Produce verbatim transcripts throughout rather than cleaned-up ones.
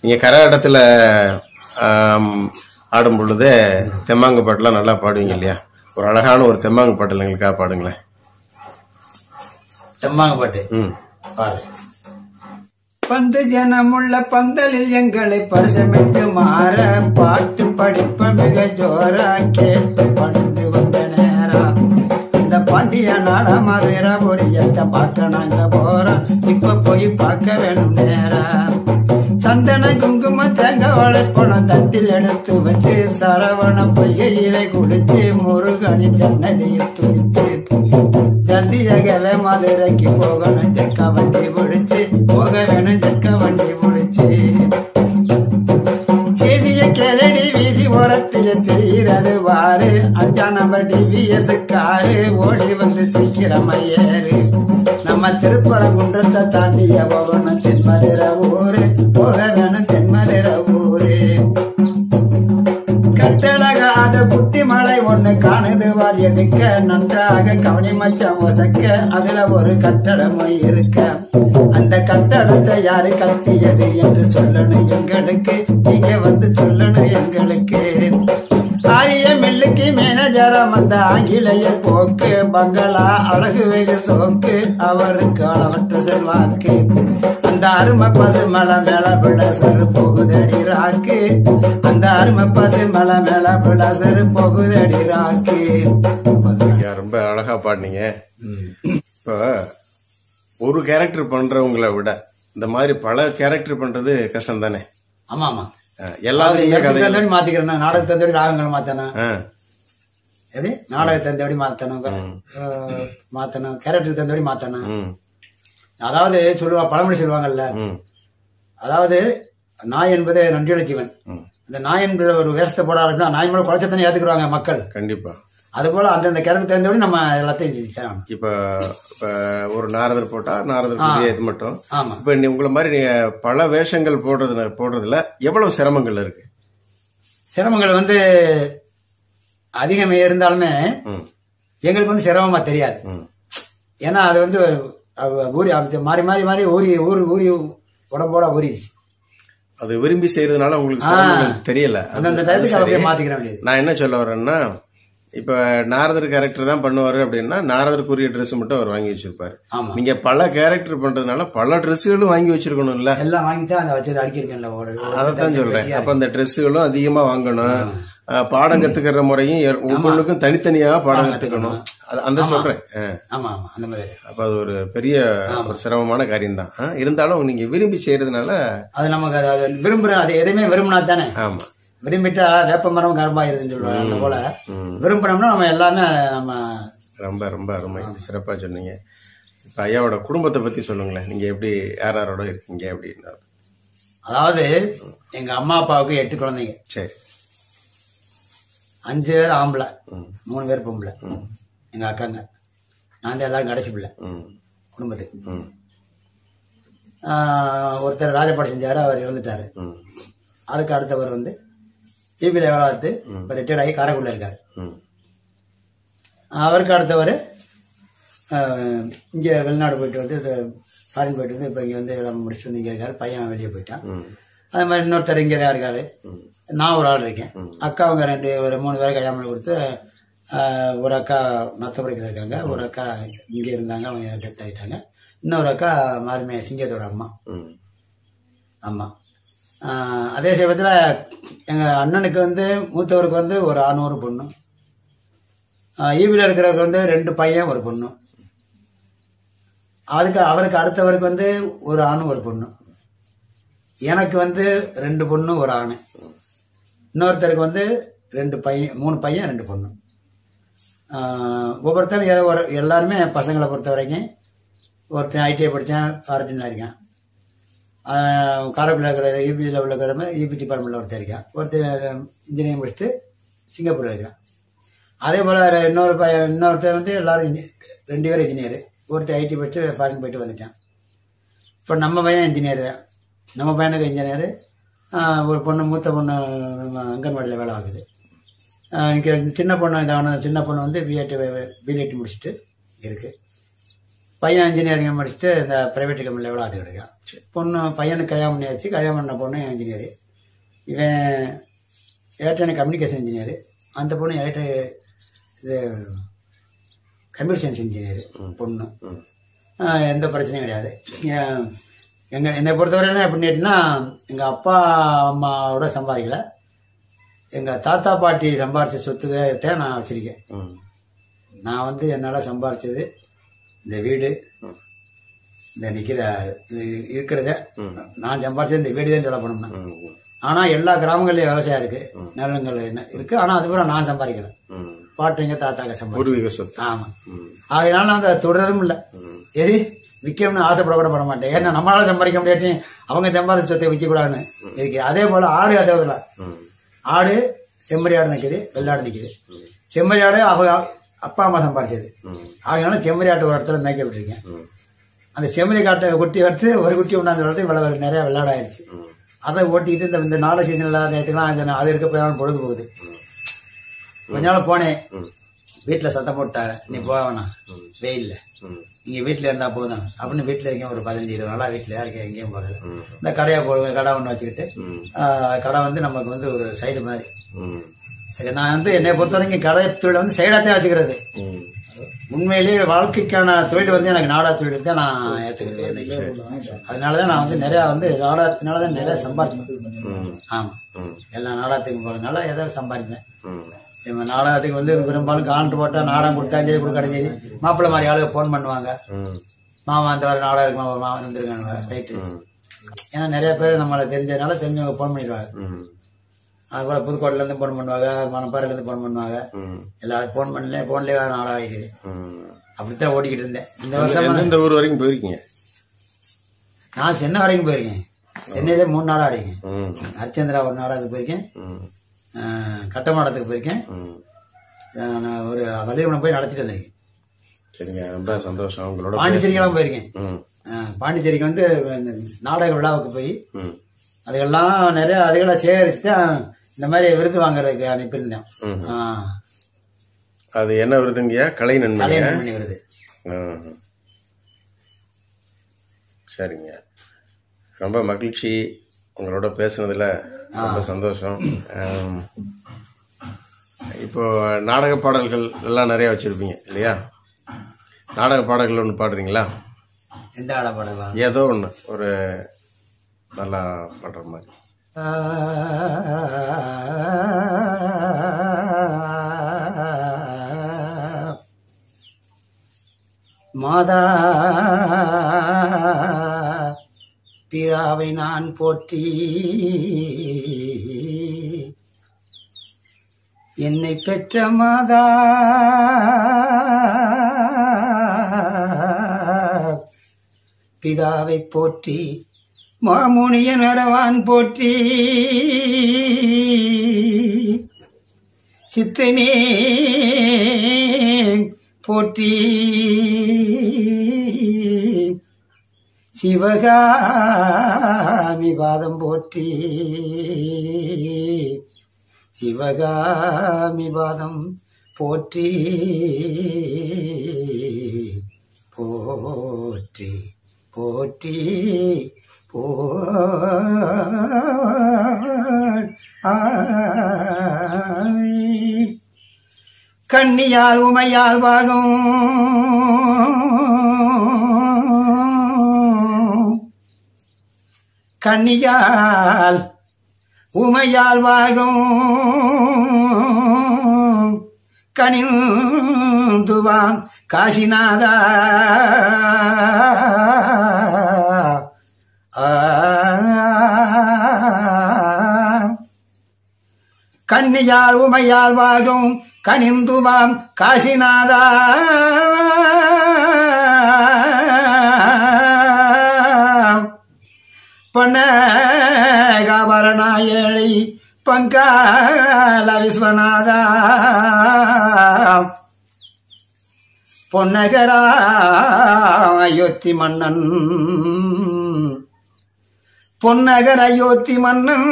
நீங்க கரகாட்டத்துல ஆடும் பொழுது தெம்மாங்கு பாட்டுலாம் நல்லா பாடுவீங்க இல்லையா? ஒரு அழகான ஒரு தெம்மாங்கு பாட்டு எங்களுக்காக பாடுங்களேன். தெம்மாங்கு பாட்டு ம் பாடு. பந்து ஜனமுள்ள பந்தலில் எங்களை பரிசமிட்டு மாற பாட்டு படிப்ப மிக ஜோரா கேட்டு பணிந்து வந்த நேரம் இந்த பாண்டிய நாட மதுர பொரியத்தை பார்க்க நாங்க போறோம். இப்ப போய் பார்க்க வேணும் நேரம். சந்தன குங்கும தேங்க வாழைப்பழம் தட்டில் எடுத்து வச்சு சரவண பொய்யிலை குடிச்சு முருகனின் ஜன்னதியில் துடித்து ஜல்தியாகவே மதுரைக்கு போகணும். ஜக்க வண்டி பிடிச்சு போக வேணும். ஜக்க வண்டி பிடிச்சு செய்திய கேளடி வீதி ஓரத்தில தெரிகிறது வாரு. அஞ்சாம் நம்பர் டிவிஎஸ் காரு ஓடி வந்து சீக்கிரமா ஏறு. நம்ம திருப்பரங்குன்றத்தை தாண்டிய போகணும் தென்மதுரை ஊரு. போக வேணும் தென்மதுரை ஊரு. கட்டழகாத குட்டி மலை ஒண்ணு காணுது வாரியதுக்க நன்றாக கவனி மச்சம் ஒசக்க அதுல ஒரு கட்டடமும் இருக்க. அந்த கட்டடத்தை யாரு கட்டியது என்று சொல்லணும் எங்களுக்கு. நீங்க வந்து சொல்லணும் எங்களுக்கு. ஆரிய மில்லுக்கு மேனேஜரம் அந்த ஆங்கிலேய போக்கு பங்களா அழகு வெகு சோக்கு அவருக்கு அளவற்ற செல்வாக்கு. அந்த அருமை பசு மலை மேல பிளசரு போகுதடி ராக்கு. அந்த அருமை பசு மலை மேல பிளசரு போகுதடி ராக்கு. ரொம்ப அழகா பாடுனீங்க. இப்ப ஒரு கேரக்டர் பண்றவங்களை விட இந்த மாதிரி பல கேரக்டர் பண்றது கஷ்டம் தானே? ஆமா ஆமா. எல்லாரும் மாத்திக்கிறேன். நாடகத்தோடி ராகங்கள் மாத்தணும். எப்படி நாடகத்தோடி மாத்தணும் மாத்தணும் கேரக்டர் தந்தோடி மாத்தணும். அதாவது சொல்லுவா பழமொழி சொல்லுவாங்கல்ல, அதாவது நாய் என்பது நன்றியுள்ள ஜீவன். அந்த நாய் என்ற ஒரு வேஷத்தை போட ஆரம்பிச்சா நாய் மேல குறைச்சத்தானே ஏத்துக்குறாங்க மக்கள். கண்டிப்பா. அது போல அந்தந்த கேரக்டர் தகுந்தபடி நம்ம எல்லாத்தையும் இப்ப ஒரு நாரதர் போட்டா நாரதர் இது மட்டும். இப்ப உங்களை மாதிரி நீங்க பல வேஷங்கள் போடுறது போடுறதுல எவ்வளவு சிரமங்கள் இருக்கு? சிரமங்கள் வந்து அதிகம் இருந்தாலுமே எங்களுக்கு வந்து சிரமமா தெரியாது. ஏன்னா அது வந்து ஊறி மாறி மாறி மாறி ஊறி ஊர் ஊறி உடம்போட ஊறிடுச்சு. அது விரும்பி செய்யறதுனால உங்களுக்கு தெரியல. அந்த டயத்துக்கு மாத்திக்கிற வேண்டியது. நான் என்ன சொல்ல வரேன்னா, இப்ப நாரதர் கேரக்டர் தான் பண்ணுவாரு அப்படின்னா நாரதருக்குரிய ட்ரெஸ் மட்டும் அவர் வாங்கி வச்சிருப்பாரு. நீங்க பல கேரக்டர் பண்றதுனால பல ட்ரெஸ்ஸுகளும் வாங்கி வச்சிருக்கணும் இல்ல? எல்லாம் வாங்கிதான் அந்த வச்சது அடிக்கிறேன். அதான் சொல்றேன். அப்ப அந்த ட்ரெஸ்ஸுகளும் அதிகமா வாங்கணும். பாடம் கத்துக்கிற முறையும் ஒவ்வொன்றுக்கும் தனித்தனியாக பாடம் கத்துக்கணும். அந்த சொல்றேன். அப்ப அது ஒரு பெரிய ஒரு சிரமமான காரியம் தான். இருந்தாலும் நீங்க விரும்பி செய்யறதுனால அது நமக்கு விரும்புற அது எதுவுமே விரும்பினா தானே. ஆமா. விரும்பிட்டா வேப்ப மரம் கரும்பாயிருதுன்னு சொல்லுவாங்க. அந்த போல விரும்பினோம்னா நம்ம எல்லாமே நம்ம ரொம்ப ரொம்ப அருமை சிறப்பா சொன்னீங்க. இப்ப ஐயாவோட குடும்பத்தை பத்தி சொல்லுங்களேன். நீங்க எப்படி யார் யாரோட இருக்கீங்க அப்படின்னு? அதாவது எங்க அம்மா அப்பாவுக்கு எட்டு குழந்தைங்க. சரி. அஞ்சு பேர் ஆம்பளை, மூணு பேர் பொம்பளை. எங்க அக்காங்க நான் தான் எல்லாரும் கடைசி பிள்ளை குடும்பத்துக்கு. ஒருத்தர் ராஜபாடு செஞ்சாரு, அவர் இறந்துட்டாரு. அதுக்கு அடுத்தவர் வந்து டிபியில வேலை பார்த்து இப்போ ரிட்டையர்ட் ஆகி காரைக்குடியில் இருக்காரு. அவருக்கு அடுத்தவர் இங்கே வெளிநாடு போயிட்டு வந்து ஃபாரின் போயிட்டு வந்து இப்போ இங்கே வந்து எல்லாம் முடிச்சுட்டு வந்து இங்கே இருக்காரு. பையன் வெளியே போயிட்டான். அதே மாதிரி இன்னொருத்தர் இங்கே தான் இருக்காரு. நான் ஒரு ஆள் இருக்கேன். அக்கா அவங்க ரெண்டு ஒரு மூணு பேரை கல்யாணம் பண்ணி கொடுத்து ஒரு அக்கா மத்தபடிக்கில் இருக்காங்க. ஒரு அக்கா இங்கே இருந்தாங்க, அவங்க டெத் ஆகிட்டாங்க. இன்னொரு அக்கா மாறுமே சிங்கத்தோட அம்மா அம்மா. அதே சமயத்தில் எங்கள் அண்ணனுக்கு வந்து மூத்தவருக்கு வந்து ஒரு ஆண் ஒரு பொண்ணு. ஈவியில் இருக்கிறவருக்கு வந்து ரெண்டு பையன் ஒரு பொண்ணு. அதுக்கு அவருக்கு அடுத்தவருக்கு வந்து ஒரு ஆண் ஒரு பொண்ணு. எனக்கு வந்து ரெண்டு பொண்ணு ஒரு ஆண். இன்னொருத்தருக்கு வந்து ரெண்டு பையன் மூணு பையன் ரெண்டு பொண்ணு. ஒவ்வொருத்தரும் ஏதோ ஒரு எல்லாருமே பசங்களை பொறுத்த வரைக்கும் ஒருத்தன் ஐடிஐ படித்தேன், ஃபாரின்ல இருக்கேன். காரைக்குடியில் இருக்கிற ஈபியில் உள்ள ஈபி டிபார்ட்மெண்ட்டில் ஒருத்தர் இருக்கேன். ஒருத்தர் இன்ஜினியரிங் முடிச்சுட்டு சிங்கப்பூரில் இருக்கேன். அதே போல் இன்னொரு பையன் இன்னொருத்தர் வந்து எல்லாரும் ரெண்டு பேரும் இன்ஜினியர். ஒருத்தர் ஐடி படிச்சுட்டு ஃபாரின் போயிட்டு வந்துட்டேன். இப்போ நம்ம பையன் இன்ஜினியர். நம்ம பையனுக்கு இன்ஜினியரு. ஒரு பொண்ணு மூத்த பொண்ணு அங்கன்வாடியில் வேலை ஆகுது. இங்கே சின்ன பொண்ணு இதான சின்ன பொண்ணு வந்து பிஎட் பிஎட் முடிச்சுட்டு இருக்கு. பையன் இன்ஜினியரிங் முடிச்சுட்டு இந்த பிரைவேட் கம்பெனியில் எவ்வளோ அது கிடைக்கும். பொண்ணு பையனுக்கு கல்யாணம் பண்ணியாச்சு. கல்யாணம் பண்ண பொண்ணு இன்ஜினியரு. இவன் எலக்ட்ரானிக் கம்யூனிகேஷன் இன்ஜினியரு. அந்த பொண்ணு எலக்ட்ரி இது கம்ப்யூட்டர் சயின்ஸ் இன்ஜினியரு பொண்ணு. எந்த பிரச்சனையும் கிடையாது. எங்கள் என்னை பொறுத்தவரையிலும் எப்படின்னு கேட்டிங்கன்னா, எங்கள் அப்பா அம்மாவோட சம்பாதிக்கல, எங்கள் தாத்தா பாட்டி சம்பாரித்த சொத்துக்கே நான் வச்சிருக்கேன். நான் வந்து என்னால் சம்பாரிச்சது இந்த வீடு, இந்த நிற்கிற இது இருக்கிறத நான் சம்பாரிச்சது இந்த வீடு தான் சொல்ல போனோம்னா. ஆனால் எல்லா கிராமங்கள்லையும் விவசாயம் இருக்கு, நிலங்கள் என்ன இருக்கு. ஆனால் அது கூட நான் சம்பாதிக்கல, பாட்டிங்க தாத்தாக்க சம்பாதிக்க. ஆமா, அதனால நான் அதை தொடரதும் இல்லை. எது விற்கணும்னு ஆசைப்பட கூட பட மாட்டேன். ஏன்னா நம்மளால சம்பாதிக்க முடியாட்டி அவங்க சம்பாதிச்ச சொத்தை விற்க கூடாதுன்னு இருக்கு. அதே போல ஆடு, அதே போல ஆடு செம்மறி ஆடு நிற்குது, வெள்ளாடு நிற்குது. செம்மறி ஆடு அவங்க அப்பா அம்மா சம்பாதிச்சது. அதனால செம்மறி ஆட்டு ஒரு இடத்துல மேய்க்க விட்டுருக்கேன். அந்த செம்மறி காட்டை குட்டி எடுத்து ஒரு குட்டி உண்டாந்து வளர்த்து இவ்வளவு நிறைய வெள்ளாடாயிருச்சு. அதை ஓட்டிக்கிட்டு இந்த இந்த நாலு சீசன் இல்லாத நேரத்துக்குலாம் அது இருக்க போய் பொழுது போகுது. கொஞ்ச நாள் போனேன், வீட்டில் சத்தம் போட்டாங்க, நீ போவேண்ணா வெயில்ல, நீங்க வீட்டுல இருந்தா போதும் அப்படின்னு. வீட்டுல இருக்கேன் ஒரு பதினஞ்சு இருபது நாளா வீட்டுல இருக்கேன், எங்கேயும் போறது. இந்த கடையை போடுவேன், கடை ஒண்ணு வச்சுக்கிட்டு. கடை வந்து நமக்கு வந்து ஒரு சைடு மாதிரி. சரி, நான் வந்து என்னை பொறுத்த வரைக்கும் கடை தொழில் வந்து சைடாத்தான் வச்சுக்கிறது. உண்மையிலேயே வாழ்க்கைக்கான தொழில் வந்து எனக்கு நாடா தொழில் தான் நான் ஏத்துக்கிறேன். அதனாலதான் நான் வந்து நிறைய வந்து நாடகத்தினாலதான் நிறைய சம்பாதிப்பேன். ஆமா, எல்லா நாடகத்துக்கும் போறதுனால ஏதாவது சம்பாதிப்பேன். நாடகத்துக்கு வந்து பெரும்பாலும் கான்ட்ரு போட்டா நாடகம் கொடுத்தா சரி, கொடுக்காத சரி, மாப்பிள்ளை மாதிரி ஆளுங்க போன் பண்ணுவாங்க, மாமா அந்த மாதிரி நாடகம் இருக்கு, மாமா வந்துருக்காங்க, ரைட்டு. ஏன்னா நிறைய பேர் நம்மளை தெரிஞ்சதுனால தெரிஞ்சவங்க போன் பண்ணிடுவாங்க. அது போல புதுக்கோட்டையில இருந்து போன் பண்ணுவாங்க, மணப்பாறையில இருந்து போன் பண்ணுவாங்க. எல்லாரும் போன் பண்ணல, போன்லயே நாடகம் ஆகிடுது. அப்படித்தான் ஓடிக்கிட்டு இருந்தேன். இந்த வருஷம் இந்த ஊர் வரைக்கும் போயிருக்கீங்க? நான் சென்னை வரைக்கும் போயிருக்கேன். சென்னையிலே மூணு நாடகம் ஆடிருக்கேன். ஹரிச்சந்திரா ஒரு நாடகத்துக்கு போயிருக்கேன், கட்டமாடத்துக்கு போயிருக்கேன், நான் ஒரு வள்ளியம்மன் போய் நடத்திட்டு வந்திருக்கேன். சரிங்க, ரொம்ப சந்தோஷம். உங்களோட பாண்டிச்சேரிக்கெல்லாம் போயிருக்கேன். பாண்டிச்சேரிக்கு வந்து நாடக விழாவுக்கு போய் அதுக்கெல்லாம் நிறைய அதுகளை சேகரிச்சு தான் இந்த மாதிரி விருது வாங்குறதுக்கு அனுப்பியிருந்தேன். அது என்ன விருதுங்கய்யா? கலை நன்மை கலை நன்மை விருது. சரிங்க, ரொம்ப மகிழ்ச்சி உங்களோட பேசுனதுல, ரொம்ப சந்தோஷம். இப்போ நாடக பாடல்கள் எல்லாம் நிறைய வச்சிருப்பீங்க இல்லையா? நாடக பாடல்கள் ஒன்று பாடுறீங்களா? எந்த நாடக பாடல்? ஏதோ ஒன்று, ஒரு நல்லா பாடுற மாதிரி. மாதா பிதாவை நான் போற்றி, என்னை பெற்ற மாதா பிதாவை போற்றி, மாமுனியன் அரவான் போற்றி, சித்தமே போற்றி, சிவகாமி பாதம் போற்றி, சிவகாமி பாதம் போற்றி போற்றி போற்றி போ. கண்ணியால் உமையால் வாகும் கண்ணியால் உமையால் வாகும் கனிந்துவாம் காசிநாதா கண்ணியால் உமையால் வாகும் கனிந்துவாம் காசிநாதா பொன்னகாபரணாயளை பங்கால விஸ்வநாதா பொன்னகரா அயோத்தி மன்னன் பொன்னகர அயோத்தி மன்னன்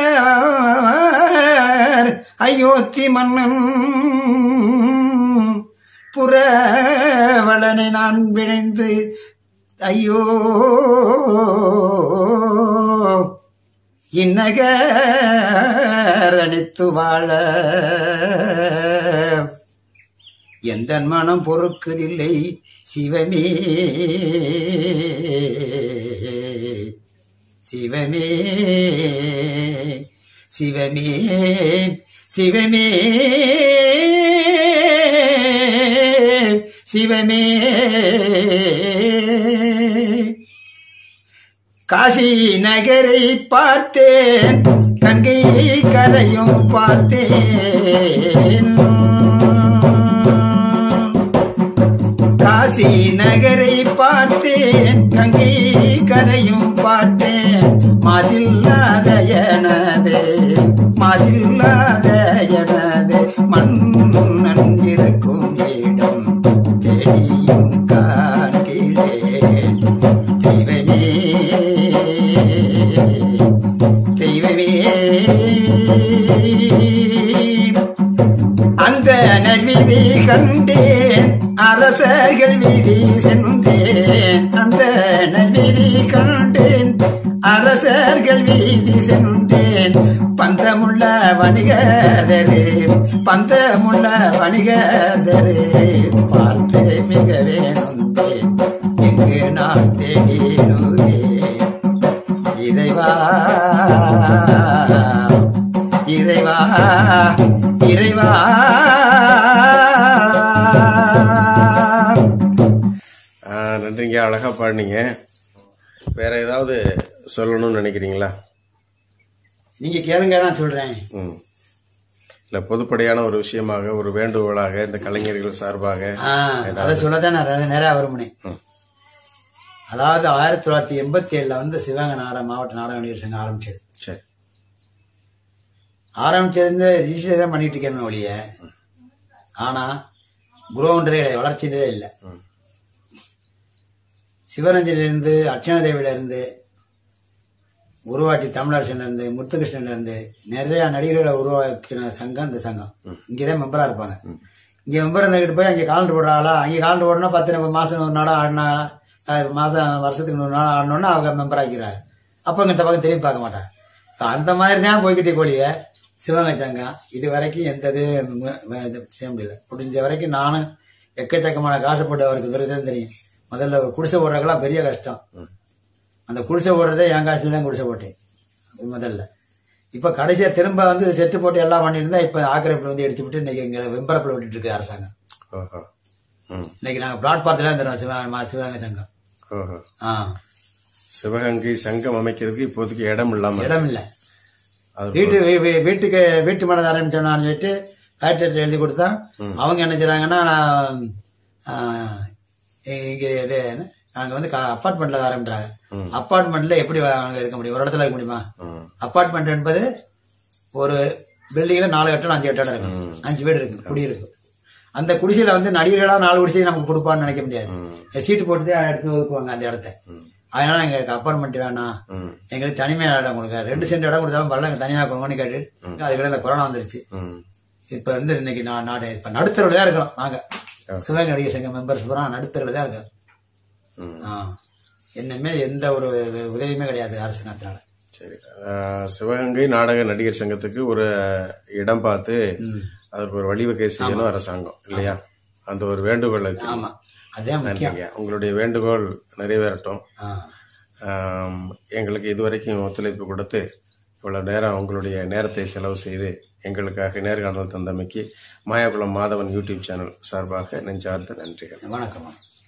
பொன்னகர் அயோத்தி மன்னன் புறவளனை நான் விழைந்து ஐயோ இன்னகரணித்து வாழ எந்த மனம் பொறுக்குதில்லை சிவமே சிவமே சிவமே சிவமே சிவமே காசி நகரை பார்த்தேன் கங்கை கரையும் பார்த்தேன் காசி நகரை பார்த்தேன் கங்கை கரையும் பார்த்தேன் மாசில்லாத எனது மாசில்லாத எனது மன்னன் இருக்கும் இடம் தேடியும் காண்கிறேன் தெய்வமே தெய்வமே அந்த நல்விதி கண்டேன் அரசர்கள் வீதி சென்றேன் அந்த நல்விதி கண்டேன் அரசர்கள் வீதி சென்றேன் பந்தமுள்ள வணிகரே பந்தமுள்ள வணிகரே பார்த்து மிக வேணுந்தேன் எங்கு நான் தேடினேன் இறைவா இறைவா இறைவா நன்றிங்க, அழகா பாடினீங்க. வேற ஏதாவது சொல்லணும்னு நினைக்கிறீங்களா? நீங்க கேளுங்க, நான் சொல்றேன். ம் இல்ல, பொதுப்படையான ஒரு விஷயமாக, ஒரு வேண்டுகோளாக இந்த கலைஞர்கள் சார்பாக அதை சொல்லதான் நான் நிறைய வருமுனே. அதாவது ஆயிரத்தி தொள்ளாயிரத்தி எண்பத்தி ஏழுல வந்து சிவகங்கை நாடக மாவட்ட நாடக நடிகர் சங்கம் ஆரம்பிச்சது. சரி, ஆரம்பிச்சது ரிஜிஸ்டர் தான் பண்ணிட்டு இருக்கேன் ஒழிய, ஆனா குரோன்றதே கிடையாது, வளர்ச்சின்றதே இல்லை. சிவரஞ்சனிலிருந்து அர்ச்சனா தேவியில இருந்து உருவாட்டி தமிழரசன்ல இருந்து முத்துகிருஷ்ணன்ல இருந்து நிறைய நடிகர்களை உருவாக்கின சங்கம் இந்த சங்கம். இங்கதான் மெம்பரா இருப்பாங்க. இங்க மெம்பர் இருந்துகிட்டு போய் அங்கே காலண்டர் போடுறாங்களா, அங்கே காலண்டர் போடணும் பத்து மாசம் ஒரு நாடம் ஆடினா மாசம் வருஷத்துக்கு நூறு நாள் ஆடணும்னா அவங்க மெம்பர் ஆக்கிறாங்க. அப்ப இந்த பக்கம் திரும்பி பார்க்க மாட்டாங்க. அந்த மாதிரி தான் போய்கிட்டே கோழிய சிவகங்கை சங்கம் இது வரைக்கும் எந்த இது செய்ய முடியல. முடிஞ்ச வரைக்கும் நானும் எக்கச்சக்கமான காசு போட்டு அவருக்கு விருதுன்னு தெரியும். முதல்ல குடிசை ஓடுறதுக்கெல்லாம் பெரிய கஷ்டம். அந்த குடிசை ஓடுறதே என் காசுல தான் குடிசை போட்டேன் முதல்ல. இப்ப கடைசியா திரும்ப வந்து செட்டு போட்டு எல்லாம் பண்ணிட்டு இருந்தா இப்ப ஆக்கிரமிப்புல வந்து எடுத்து விட்டு இன்னைக்கு எங்க வெம்பரப்புல விட்டுட்டு இருக்கு அரசாங்கம். இன்னைக்கு நாங்க பிளாட்பாரத்துல இருந்துறோம் சிவகங்கை சிவகங்கை சங்கம். சிவகங்கை சங்கம் அமைக்கிறதுக்கு இப்போதைக்கு இடம் இல்லாம இடம் இல்ல. வீட்டு வீட்டுக்கு வீட்டு மனதை ஆரம்பிச்சோம்னு சொல்லிட்டு கலெக்டர் எழுதி கொடுத்தா அவங்க என்ன செய்றாங்கன்னா, இங்க நாங்க வந்து அப்பார்ட்மெண்ட்ல ஆரம்பிச்சாங்க. அப்பார்ட்மெண்ட்ல எப்படி இருக்க முடியும், ஒரு இடத்துல இருக்க முடியுமா? அப்பார்ட்மெண்ட் என்பது ஒரு பில்டிங்ல நாலு கட்டம் அஞ்சு கட்டம் இருக்கு, அஞ்சு வீடு இருக்கு, குடி இருக்கு. அந்த குடிசையில வந்து நடிகர்களா நாலு குடிசை நமக்கு கொடுப்பான்னு நினைக்க முடியாது. சீட்டு போட்டு எடுத்து ஒதுக்குவாங்க அந்த இடத்த. அதனால எங்களுக்கு அப்பார்ட்மெண்ட் வேணாம், எங்களுக்கு தனிமையான இடம் கொடுங்க, ரெண்டு சென்ட் இடம் கொடுத்தாலும் பரவாயில்ல, எங்க தனியாக கொடுங்கன்னு கேட்டு அதுக்கிட்ட இந்த கொரோனா வந்துருச்சு. இப்ப வந்து இன்னைக்கு நான் நாடு இப்ப நடுத்தரவுல தான் இருக்கிறோம். நாங்க சிவகங்கை நடிகர் சங்க மெம்பர்ஸ் பூரா நடுத்தரவுல தான் இருக்கோம். என்னமே எந்த ஒரு உதவியுமே கிடையாது அரசாங்கத்தினால. சரி, சிவகங்கை நாடக நடிகர் சங்கத்துக்கு ஒரு இடம் பார்த்து அதற்கு ஒரு வழிவகை செய்யணும் அரசாங்கம் இல்லையா? அந்த ஒரு வேண்டுகோள். ஆமா, அதே நன்றிங்க. உங்களுடைய வேண்டுகோள் நிறைவேறட்டும். எங்களுக்கு இதுவரைக்கும் ஒத்துழைப்பு கொடுத்து இவ்வளவு நேரம் உங்களுடைய நேரத்தை செலவு செய்து எங்களுக்காக நேர்காணல் தந்தமைக்கு மாயாகுளம் மாதவன் யூடியூப் சேனல் சார்பாக நெஞ்சார்ந்த நன்றிகள். வணக்கம்.